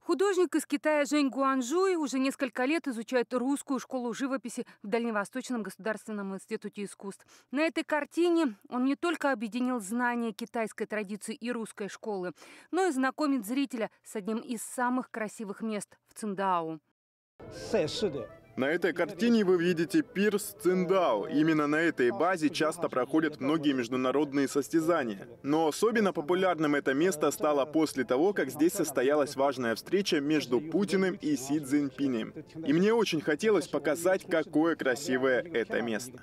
Художник из Китая Жень Гуанжуй уже несколько лет изучает русскую школу живописи в Дальневосточном государственном институте искусств. На этой картине он не только объединил знания китайской традиции и русской школы, но и знакомит зрителя с одним из самых красивых мест в Циндао. На этой картине вы видите пирс Циндао. Именно на этой базе часто проходят многие международные состязания. Но особенно популярным это место стало после того, как здесь состоялась важная встреча между Путиным и Си Цзиньпинем. И мне очень хотелось показать, какое красивое это место.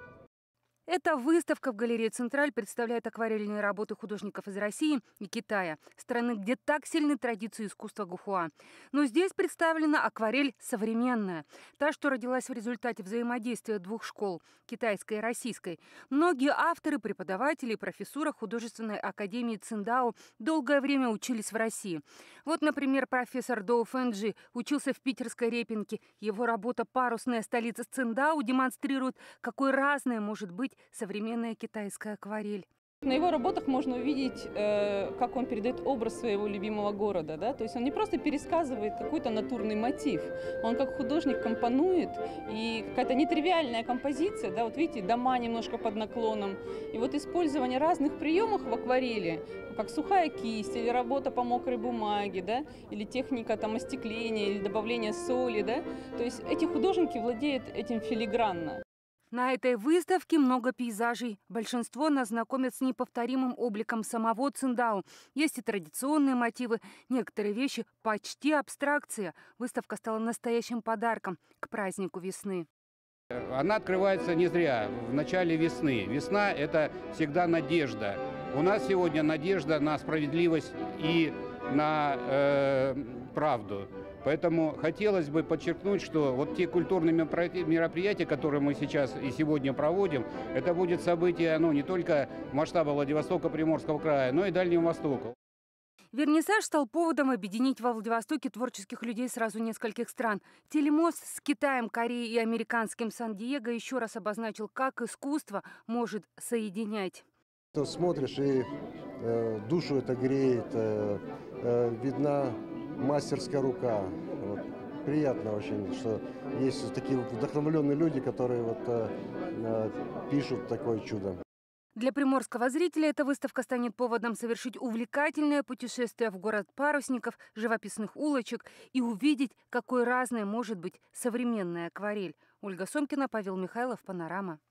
Эта выставка в галерее «Централь» представляет акварельные работы художников из России и Китая, страны, где так сильны традиции искусства гухуа. Но здесь представлена акварель современная, та, что родилась в результате взаимодействия двух школ – китайской и российской. Многие авторы, преподаватели и профессура художественной академии Циндао долгое время учились в России. Вот, например, профессор Доу Фэнджи учился в питерской Репинке. Его работа «Парусная столица Циндао» демонстрирует, какой разной может быть современная китайская акварель. На его работах можно увидеть, как он передает образ своего любимого города. Да? То есть он не просто пересказывает какой-то натурный мотив, он как художник компонует, и какая-то нетривиальная композиция, да, вот видите, дома немножко под наклоном. И вот использование разных приемов в акварели, как сухая кисть, или работа по мокрой бумаге, да, или техника там, остекления, или добавления соли. Да? То есть эти художники владеют этим филигранно. На этой выставке много пейзажей. Большинство нас знакомят с неповторимым обликом самого Циндао. Есть и традиционные мотивы, некоторые вещи почти абстракция. Выставка стала настоящим подарком к празднику весны. Она открывается не зря, в начале весны. Весна – это всегда надежда. У нас сегодня надежда на справедливость и на правду. Поэтому хотелось бы подчеркнуть, что вот те культурные мероприятия, которые мы сейчас и сегодня проводим, это будет событие не только масштаба Владивостока, Приморского края, но и Дальнего Востока. Вернисаж стал поводом объединить во Владивостоке творческих людей сразу нескольких стран. Телемост с Китаем, Кореей и американским Сан-Диего еще раз обозначил, как искусство может соединять. Смотришь, и душу это греет, видна мастерская рука. Вот. Приятно очень, что есть такие вдохновленные люди, которые пишут такое чудо. Для приморского зрителя эта выставка станет поводом совершить увлекательное путешествие в город парусников, живописных улочек и увидеть, какой разной может быть современная акварель. Ольга Сомкина, Павел Михайлов, «Панорама».